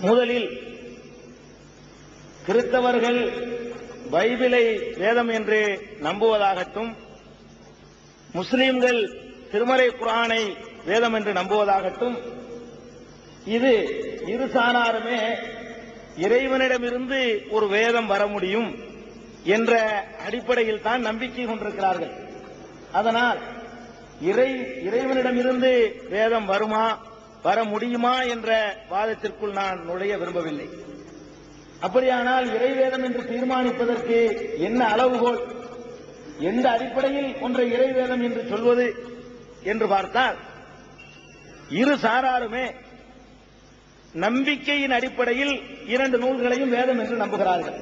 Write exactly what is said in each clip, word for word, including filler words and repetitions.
முதலில் கிறிஸ்தவர்கள் பைபிளை வேதம் என்று நம்புவதாகட்டும், முஸ்லிம்கள் திருமறை குர்ஆனை வேதம் என்று நம்புவதாகட்டும், இது இரு சாராருமே இறைவனிடமிருந்து ஒரு வேதம் வர முடியும் என்ற அடிப்படையில் தான் நம்பிக்கை கொண்டிருக்கிறார்கள். அதனால் இறை இறைவனிடமிருந்து வேதம் வருமா, வர முடியுமா என்ற வாதத்திற்குள் நான் நுழைய விரும்பவில்லை. அப்படியானால் இறைவேதம் என்று தீர்மானிப்பதற்கு என்ன அளவுகோல், எந்த அடிப்படையில் ஒன்றை இறைவேதம் என்று சொல்வது என்று பார்த்தால், இரு சாராருமே நம்பிக்கையின் அடிப்படையில் இரண்டு நூல்களையும் வேதம் என்று நம்புகிறார்கள்.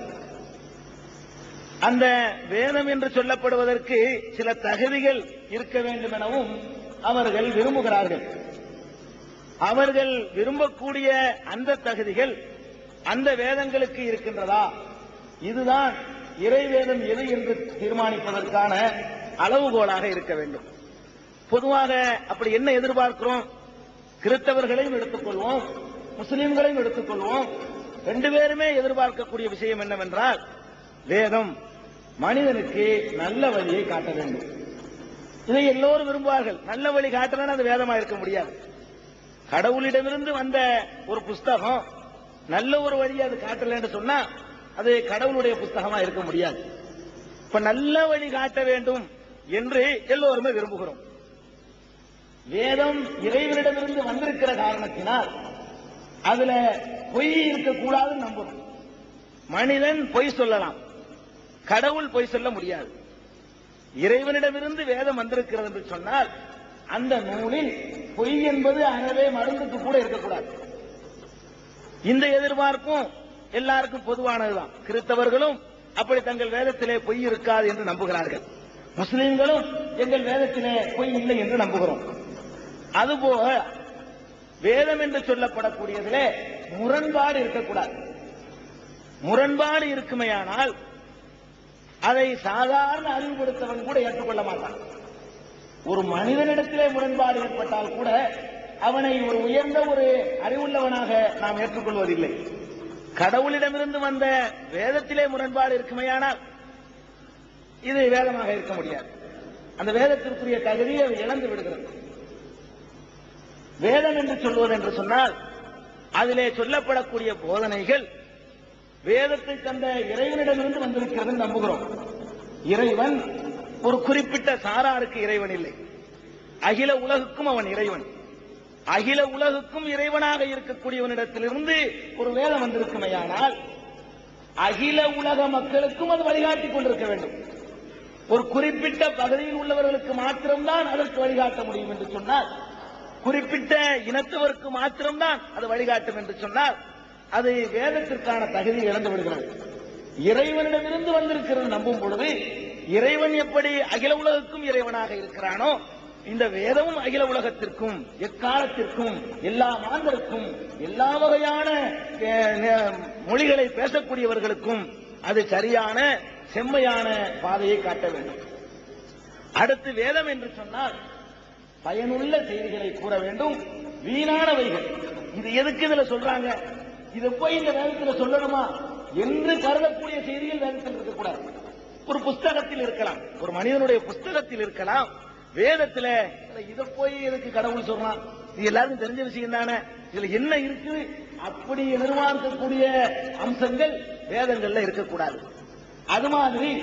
அந்த வேதம் என்று சொல்லப்படுவதற்கு சில தகுதிகள் இருக்க வேண்டும் எனவும் அவர்கள் விரும்புகிறார்கள். அவர்கள் விரும்பக்கூடிய அந்த தகுதிகள் அந்த வேதங்களுக்கு இருக்கின்றதா, இதுதான் இறைவேதம் எது என்று தீர்மானிப்பதற்கான அளவுகோலாக இருக்க வேண்டும். பொதுவாக அப்படி என்ன எதிர்பார்க்கிறோம்? கிறிஸ்தவர்களையும் எடுத்துக்கொள்வோம், முஸ்லிம்களையும் எடுத்துக்கொள்வோம். ரெண்டு பேருமே எதிர்பார்க்கக்கூடிய விஷயம் என்னவென்றால், வேதம் மனிதனுக்கு நல்ல வழியை காட்ட வேண்டும். இதை எல்லோரும் விரும்புவார்கள். நல்ல வழி காட்டலன்னா அது வேதமா இருக்க முடியாது. கடவுளிடமிருந்து வந்த ஒரு புஸ்தகம் நல்ல ஒரு வழியை அது காட்டலன்னு சொன்னா அது கடவுளுடைய புஸ்தகமா இருக்க முடியாது. இப்ப நல்ல வழி காட்ட வேண்டும் என்று எல்லோருமே விரும்புகிறோம். வேதம் இறைவனிடமிருந்து வந்திருக்கிற காரணத்தினால் அதுல பொய் இருக்கக்கூடாதுன்னு நம்பணும். மனிதன் பொய் சொல்லலாம், கடவுள் பொய் சொல்ல முடியாது. இறைவனிடமிருந்து வேதம் வந்திருக்கிறது என்று சொன்னால் அந்த நூலில் பொய் என்பது அறவே மருந்துக்கு கூட இருக்கக்கூடாது. இந்த எதிர்பார்ப்பும் எல்லாருக்கும் பொதுவானதுதான். கிறிஸ்தவர்களும் அப்படி தங்கள் வேதத்திலே பொய் இருக்காது என்று நம்புகிறார்கள். முஸ்லிம்களும் எங்கள் வேதத்திலே பொய் இல்லை என்று நம்புகிறோம். அதுபோக வேதம் என்று சொல்லப்படக்கூடியதிலே முரண்பாடு இருக்கக்கூடாது. முரண்பாடு இருக்குமையானால் அதை சாதாரண அறிவுபடுத்தவன் கூட ஏற்றுக்கொள்ள மாட்டான். ஒரு மனிதனிடத்திலே முரண்பாடு ஏற்பட்டால் கூட அவனை ஒரு உயர்ந்த ஒரு அறிவுள்ளவனாக நாம் ஏற்றுக்கொள்வதில்லை. கடவுளிடமிருந்து வந்த வேதத்திலே முரண்பாடு இருக்குமையானால் இது வேதமாக இருக்க முடியாது. அந்த வேதத்திற்குரிய தகுதியை இழந்து விடுகிறது. வேதம் என்று சொல்வது என்று சொன்னால் அதிலே சொல்லப்படக்கூடிய போதனைகள் வேதத்தை தந்த இறைவனிடமிருந்து வந்திருக்கிறது நம்புகிறோம். இறைவன் ஒரு குறிப்பிட்ட சாராருக்கு இறைவன் இல்லை, அகில உலகுக்கும் அவன் இறைவன். அகில உலகுக்கும் இறைவனாக இருக்கக்கூடியவனிடத்திலிருந்து ஒரு வேதம் வந்திருக்குமையானால் அகில உலக மக்களுக்கும் அது வழிகாட்டிக் கொண்டிருக்க வேண்டும். ஒரு குறிப்பிட்ட பகுதியில் உள்ளவர்களுக்கு மாத்திரம்தான் அதற்கு வழிகாட்ட முடியும் என்று சொன்னால், குறிப்பிட்ட இனத்தவருக்கு மாத்திரம்தான் அது வழிகாட்டும் என்று சொன்னால் அது வேதத்திற்கான தகுதி இழந்து விடுகிறது. இறைவனிடமிருந்து வந்திருக்கிறது நம்பும் பொழுது இறைவன் எப்படி அகில உலகுக்கும் இறைவனாக இருக்கிறானோ இந்த வேதமும் அகில உலகத்திற்கும் எக்காலத்திற்கும் எல்லா மாந்தருக்கும் எல்லா வகையான மொழிகளை பேசக்கூடியவர்களுக்கும் அது சரியான செம்மையான பாதையை காட்ட வேண்டும். அடுத்து வேதம் என்று சொன்னால் பயனுள்ள செய்திகளை கூற வேண்டும், வீணானவைகள் இது எதுக்கு இதுல சொல்றாங்க, இது போய் இந்த வேதத்தில் சொல்லணுமா என்று கருதக்கூடிய செய்திகள் வேதத்தில் இருக்கக்கூடாது. ஒரு புஸ்தகத்தில் இருக்கலாம், ஒரு மனிதனுடைய புஸ்தகத்தில் இருக்கலாம், வேதத்துல இதை போய் எதுக்கு கடவுள் சொல்றான், இது எல்லாருக்கும் தெரிஞ்ச விஷயம் தானே, இதுல என்ன இருக்கு அப்படி எதிர்பார்க்கக்கூடிய அம்சங்கள் வேதங்கள்ல இருக்கக்கூடாது. அது மாதிரி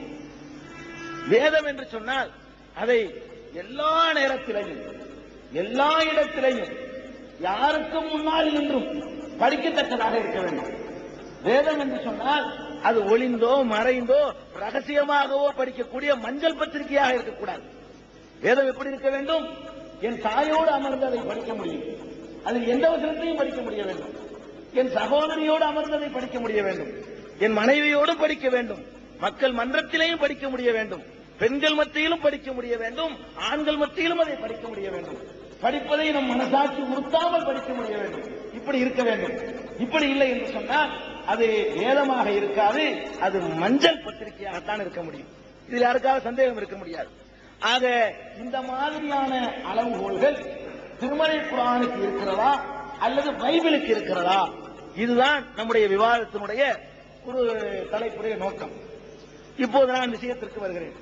வேதம் என்று சொன்னால் அதை எல்லா நேரத்திலையும் எல்லா இடத்திலையும் யாருக்கும் முன்னால் நின்றும் படிக்கத்தக்கதாக இருக்க வேண்டும். வேதம் என்று சொன்னால் அது ஒளிந்தோ மறைந்தோ ரகசியமாகவோ படிக்கக்கூடிய மஞ்சள் பத்திரிகையாக இருக்கக்கூடாது. வேதம் எப்படி இருக்க வேண்டும்? என் தாயோடு அமர்ந்து அதை படிக்க முடியும், அதில் எந்த வசனத்தையும் படிக்க முடிய வேண்டும். என் சகோதரியோடு அமர்ந்ததை படிக்க முடிய வேண்டும், என் மனைவியோடும் படிக்க வேண்டும், மக்கள் மன்றத்திலேயும் படிக்க முடிய வேண்டும், பெண்கள் மத்தியிலும் படிக்க முடிய வேண்டும், ஆண்கள் மத்தியிலும் அதை படிக்க முடிய வேண்டும். படிப்பதை நம் மனசாட்சி உறுத்தாமல் படிக்க முடிய வேண்டும். இப்படி இருக்க வேண்டும். இப்படி இல்லை என்று சொன்னால் அது வேதமாக இருக்காது, அது மஞ்சள் பத்திரிகையாகத்தான் இருக்க முடியும். இதில் யாருக்காவது சந்தேகம் இருக்க முடியாது. ஆக இந்த மாதிரியான அளவுகோல்கள் திருமறை குர்ஆனுக்கு இருக்கிறதா அல்லது பைபிளுக்கு இருக்கிறதா இதுதான் நம்முடைய விவாதத்தினுடைய ஒரு தலைப்புடைய நோக்கம். இப்போது நான் விஷயத்திற்கு வருகிறேன்.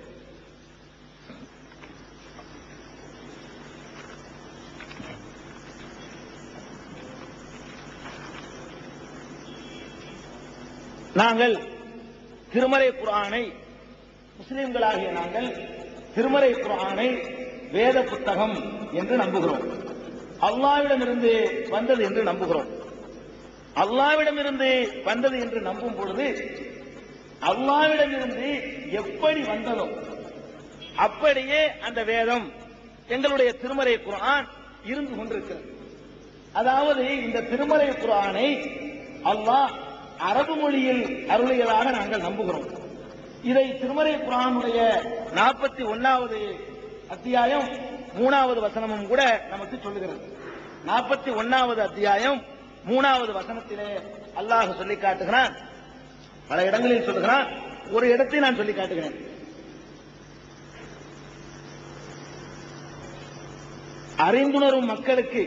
நாங்கள் திருமறை குர்ஆனை, முஸ்லிம்களாகிய நாங்கள் திருமறை குர்ஆனை வேத புத்தகம் என்று நம்புகிறோம். அல்லாஹ்விடமிருந்து வந்தது என்று நம்புகிறோம். அல்லாஹ்விடமிருந்து வந்தது என்று நம்பும் பொழுது அல்லாஹ்விடமிருந்து எப்படி வந்ததோ அப்படியே அந்த வேதம் எங்களுடைய திருமறை குர்ஆன் இருந்து கொண்டிருக்கிறது. அதாவது இந்த திருமறை குர்ஆனை அல்லாஹ் அரபு மொழியில் அருளியதாக நாங்கள் நம்புகிறோம். இதை திருமறை குர்ஆனுடைய நாற்பத்தி ஒன்னாவது அத்தியாயம் மூணாவது வசனமும் கூட நமக்கு சொல்லுகிறது. நாற்பத்தி ஒன்னாவது அத்தியாயம் மூணாவது வசனத்திலே அல்லாஹ் சொல்லி காட்டுகிறான். பல இடங்களில் சொல்லுகிறான், ஒரு இடத்தை நான் சொல்லி காட்டுகிறேன். அறிந்துணரும் மக்களுக்கு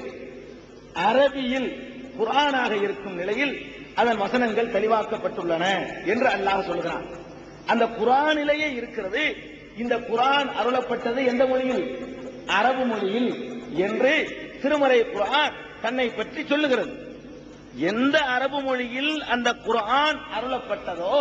அரபியில் குர்ஆனாக இருக்கும் நிலையில் அதன் வசனங்கள் தெளிவாக்கப்பட்டுள்ளன என்று அல்லாஹ் சொல்கிறான். அந்த குர்ஆனிலேயே இருக்கிறது. இந்த குர்ஆன் அருளப்பட்டது எந்த மொழியில்? அரபு மொழியில் என்று திருமறை குர்ஆன் தன்னை பற்றி சொல்லுகிறது. எந்த அரபு மொழியில் அந்த குர்ஆன் அருளப்பட்டதோ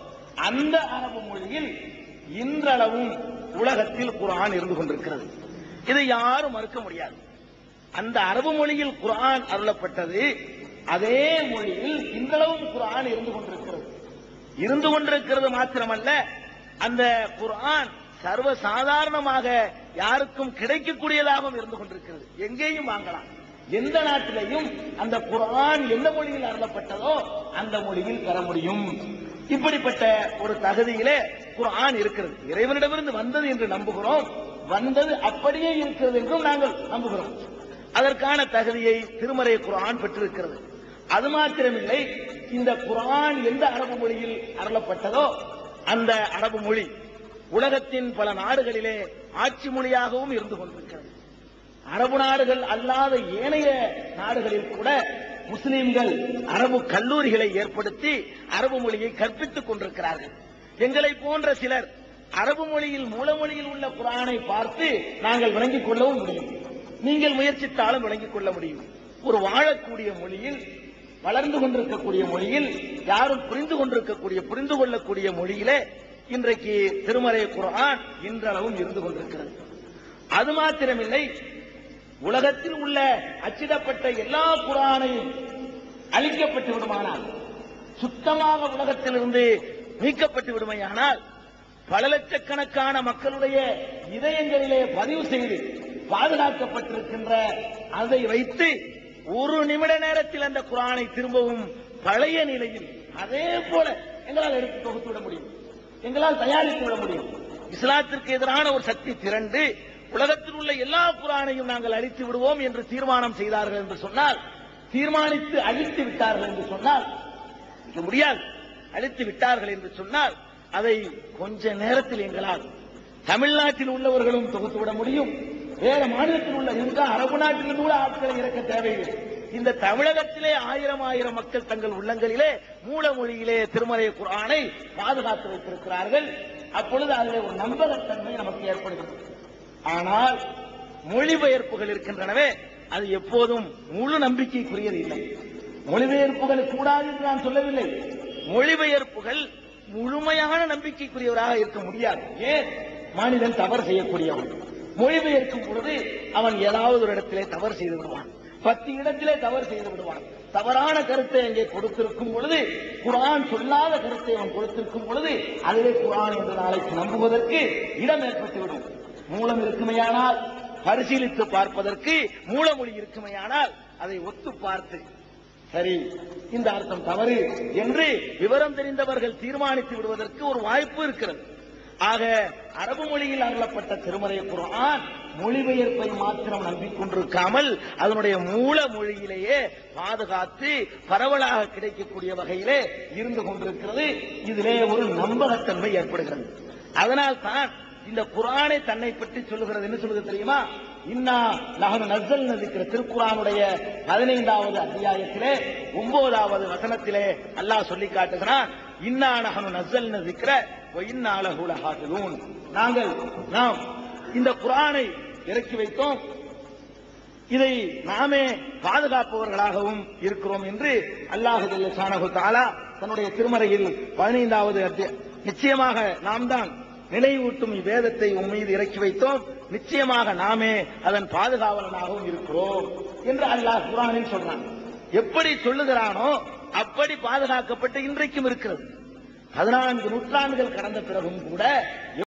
அந்த அரபு மொழியில் இன்றளவும் உலகத்தில் குர்ஆன் இருந்து கொண்டிருக்கிறது. இதை யாரும் மறுக்க முடியாது. அந்த அரபு மொழியில் குர்ஆன் அருளப்பட்டது, அதே மொழியில் இன்றளவும் குர்ஆன் இருந்து கொண்டிருக்கிறது. இருந்து கொண்டிருக்கிறது மாத்திரமல்ல, அந்த குர்ஆன் சர்வ சாதாரணமாக யாருக்கும் கிடைக்கக்கூடியதாகவும் இருந்து கொண்டிருக்கிறது. எங்கேயும் வாங்கலாம். எந்த நாட்டிலையும் அந்த குர்ஆன் எந்த மொழியில் அருளப்பட்டதோ அந்த மொழியில் பெற முடியும். இப்படிப்பட்ட ஒரு தகுதியிலே குர்ஆன் இருக்கிறது. இறைவனிடமிருந்து வந்தது என்று நம்புகிறோம். வந்தது அப்படியே இருக்கிறது என்றும் நாங்கள் நம்புகிறோம். அதற்கான தகுதியை திருமறை குர்ஆன் பெற்றிருக்கிறது. அது மாத்திரமில்லை, இந்த குர்ஆன் எந்த அரபு மொழியில் அருளப்பட்டதோ அந்த அரபு மொழி உலகத்தின் பல நாடுகளிலே ஆட்சி மொழியாகவும் இருந்து கொண்டிருக்கிறது. அரபு நாடுகள் அல்லாத ஏனைய நாடுகளில் கூட முஸ்லிம்கள் அரபு கல்லூரிகளை ஏற்படுத்தி அரபு மொழியை கற்பித்துக் கொண்டிருக்கிறார்கள். எங்களை போன்ற சிலர் அரபு மொழியில் மூலமொழியில் உள்ள குர்ஆனை பார்த்து நாங்கள் விளங்கிக் கொள்ளவும் முடியும். நீங்கள் முயற்சித்தாலும் விளங்கிக் கொள்ள முடியும். ஒரு வாழக்கூடிய மொழியில், வளர்ந்து கொண்டிருக்கக்கூடிய மொழியில், யாரும் புரிந்து கொண்டிருக்கக்கூடிய புரிந்து கொள்ளக்கூடிய மொழியிலே இன்றைக்கு திருமறை குர்ஆன் இன்றளவும் இருந்து கொண்டிருக்கிறது. அது மாத்திரமில்லை, உலகத்தில் உள்ள அச்சிடப்பட்ட எல்லா குர்ஆனையும் அழிக்கப்பட்டு விடுமானால், சுத்தமாக உலகத்திலிருந்து நீக்கப்பட்டு விடுமையானால், பல லட்சக்கணக்கான மக்களுடைய இதயங்களிலே பதிவு செய்து பாதுகாக்கப்பட்டிருக்கின்ற அதை வைத்து ஒரு நிமிட நேரத்தில் அந்த குர்ஆனை திரும்பவும் பழைய நிலையில் அதே போல எங்களால் எடுத்து தொகுத்து விட முடியும், எங்களால் தயாரித்து விட முடியும். இஸ்லாத்திற்கு எதிரான ஒரு சக்தி திரண்டு உலகத்தில் உள்ள எல்லா குர்ஆனையும் நாங்கள் அழித்து விடுவோம் என்று தீர்மானம் செய்தார்கள் என்று சொன்னால், தீர்மானித்து அழித்து விட்டார்கள் என்று சொன்னால் முடியாது. அழித்து விட்டார்கள் என்று சொன்னால் அதை கொஞ்ச நேரத்தில் எங்களால் தமிழ்நாட்டில் உள்ளவர்களும் தொகுத்து விட முடியும். வேற மாநிலத்தில் உள்ள இந்த அரபு நாட்டிலிருந்து கூட ஆட்களை இறக்க தேவையில்லை. இந்த தமிழகத்திலே ஆயிரம் ஆயிரம் மக்கள் தங்கள் உள்ளங்களிலே மூல மொழியிலே திருமறை குர்ஆனை பாதுகாத்து வைத்திருக்கிறார்கள். அப்பொழுது அதிலே ஒரு நம்பகத்தன்மை நமக்கு ஏற்படுகிறது. ஆனால் மொழிபெயர்ப்புகள் இருக்கின்றனவே, அது எப்போதும் முழு நம்பிக்கைக்குரியது இல்லை. மொழிபெயர்ப்புகள் கூடாது என்று நான் சொல்லவில்லை. மொழிபெயர்ப்புகள் முழுமையான நம்பிக்கைக்குரியவராக இருக்க முடியாது. ஏன்? மனிதன் தவறு செய்யக்கூடியவன். மொழிபெயர்க்கும் பொழுது அவன் ஏதாவது ஒரு இடத்திலே தவறு செய்து விடுவான், பத்து இடத்திலே தவறு செய்து விடுவான். தவறான கருத்தை அங்கே கொடுத்திருக்கும் பொழுது, குர்ஆன் சொல்லாத கருத்தை அவன் கொடுத்திருக்கும் பொழுது, அதிலே குர்ஆன் என்று நாளைக்கு நம்புவதற்கு இடம் ஏற்பட்டுவிடும். மூலம் இருக்குமையானால், பரிசீலித்து பார்ப்பதற்கு மூலமொழி இருக்குமையானால் அதை ஒத்து பார்த்து சரி இந்த அர்த்தம் தவறு என்று விவரம் தெரிந்தவர்கள் தீர்மானித்து விடுவதற்கு ஒரு வாய்ப்பு இருக்கிறது. ஆக அரபு மொழியில் அருளப்பட்ட திருமறை குர்ஆன் மொழிபெயர்ப்பை மாத்திரம் நம்பிக்கொண்டிருக்காமல் அதனுடைய மூல மொழியிலேயே பாதுகாத்து பரவலாக கிடைக்கக்கூடிய வகையிலே இருந்து கொண்டிருக்கிறது. இதிலே ஒரு நம்பகத்தன்மை ஏற்படுகிறது. அதனால் தான் இந்த குர்ஆனை தன்னை பற்றி சொல்லுகிறது. என்ன சொல்லுகிறது தெரியுமா? இன்னா நஹனு நஸ்ஸல்னா ذிக்ர திருக்குர்ஆனுடைய பதினைந்தாவது அத்தியாயத்திலே ஒன்பதாவது வசனத்திலே அல்லாஹ் சொல்லி காட்டுகிறான், இன்னா நஹனு நஸ்ஸல்னா ذிக்ர வ இன்னா லஹு லஹாஃபிதூன். நாங்கள் நாம் இந்த குர்ஆனை இறக்கி வைத்தோம், இதை நாமே பாதுகாப்பவர்களாகவும் இருக்கிறோம் என்று அல்லாஹ் ஜல்ல ஷானஹு தஆலா தன்னுடைய திருமறையில் பதினைந்தாவது அத்தியாயம், நிச்சயமாக நாம் தான் நினைவூட்டும் இவ்வேதத்தை உன் மீது இறக்கி வைத்தோம், நிச்சயமாக நாமே அதன் பாதுகாவலனாகவும் இருக்கிறோம் என்று அல்லாஹ் குர்ஆனில் சொல்றான். எப்படி சொல்லுகிறானோ அப்படி பாதுகாக்கப்பட்டு இன்றைக்கும் இருக்கிறது. பதினான்கு நூற்றாண்டுகள் கடந்த பிறகும் கூட